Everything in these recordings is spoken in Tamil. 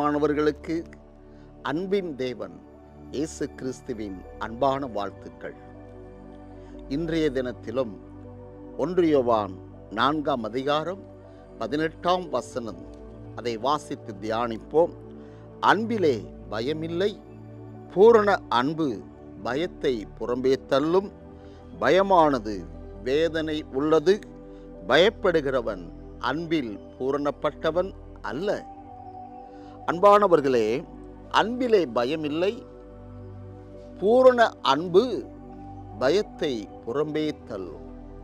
பிரியமானவர்களுக்கு அன்பின் தேவன் இயேசு கிறிஸ்துவின் அன்பான வாழ்த்துக்கள். இன்றைய தினத்திலும் 1 யோவான் 4 அதிகாரம் 18 வசனம் அதை வாசித்து தியானிப்போம். அன்பிலே பயமில்லை, பூரண அன்பு பயத்தை புறம்பே தள்ளும், பயமானது வேதனை உள்ளது, பயப்படுகிறவன் அன்பில் பூரணப்பட்டவன் அல்ல. அன்பானவர்களே, அன்பிலே பயமில்லை, பூரண அன்பு பயத்தை புறம்பே தள்ளும்.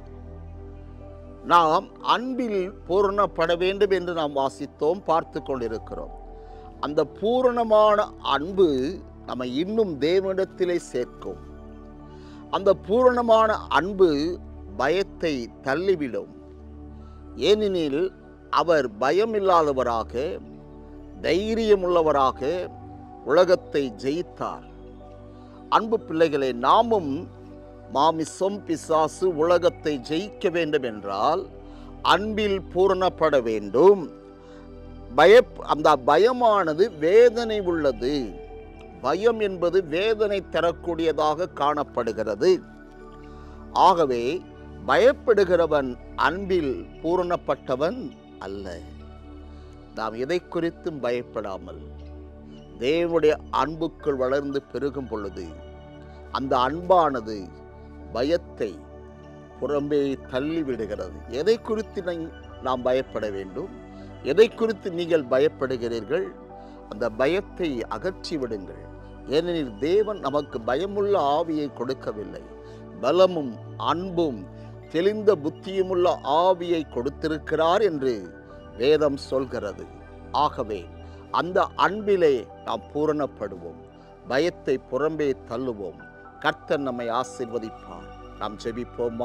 நாம் அன்பில் பூரணப்பட வேண்டும் என்று நாம் வாசித்தோம், பார்த்து கொண்டிருக்கிறோம். அந்த பூரணமான அன்பு நம்மை இன்னும் தேவனிடத்திலே சேர்க்கும். அந்த பூரணமான அன்பு பயத்தை தள்ளிவிடும். ஏனெனில் அவர் பயமில்லாதவராக, தைரியமுள்ளவராக உலகத்தை ஜெயித்தார். அன்பு பிள்ளைகளே, நாமும் மாமிசம், பிசாசு, உலகத்தை ஜெயிக்க வேண்டும் என்றால் அன்பில் பூரணப்பட வேண்டும். அந்த பயமானது வேதனை உள்ளது. பயம் என்பது வேதனை தரக்கூடியதாக காணப்படுகிறது. ஆகவே பயப்படுகிறவன் அன்பில் பூரணப்பட்டவன் அல்ல. நாம் எதை குறித்தும் பயப்படாமல் தேவனுடைய அன்புக்குள் வளர்ந்து பெருகும் பொழுது அந்த அன்பானது பயத்தை புறம்பே தள்ளிவிடுகிறது. எதை குறித்து நாம் பயப்பட வேண்டும்? எதை குறித்து நீங்கள் பயப்படுகிறீர்கள்? அந்த பயத்தை அகற்றி விடுங்கள். ஏனெனில் தேவன் நமக்கு பயமுள்ள ஆவியை கொடுக்கவில்லை, பலமும் அன்பும் தெளிந்த புத்தியுமுள்ள ஆவியை கொடுத்திருக்கிறார் என்று வேதம் சொல்கிறது. ஆகவே அந்த அன்பிலே நாம் பூரணப்படுவோம், பயத்தை புறம்பே தள்ளுவோம். கர்த்தர் நம்மை ஆசீர்வதிப்பார். நாம் ஜெபிப்போமா?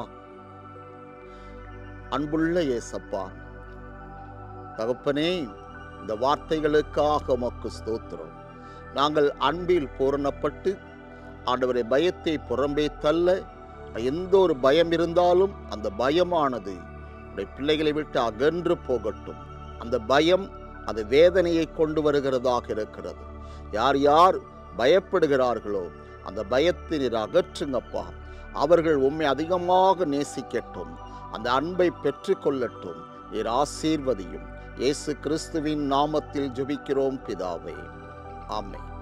அன்புள்ள இயேசப்பா, தகப்பனே, இந்த வார்த்தைகளுக்காக உமக்கு ஸ்தோத்திரம். நாங்கள் அன்பில் பூரணப்பட்டு ஆண்டவரை பயத்தை புறம்பே தள்ள, எந்த ஒரு பயம் இருந்தாலும் அந்த பயமானது உடைய பிள்ளைகளை விட்டு அகன்று போகட்டும். அந்த பயம் அது வேதனையை கொண்டு வருகிறதாக இருக்கிறது. யார் யார் பயப்படுகிறார்களோ அந்த பயத்தை நீர் அகற்றுங்கப்பா. அவர்கள் உம்மை அதிகமாக நேசிக்கட்டும், அந்த அன்பை பெற்றுக்கொள்ளட்டும். நீர் ஆசீர்வதியும். இயேசு கிறிஸ்துவின் நாமத்தில் ஜெபிக்கிறோம் பிதாவே, ஆமென்.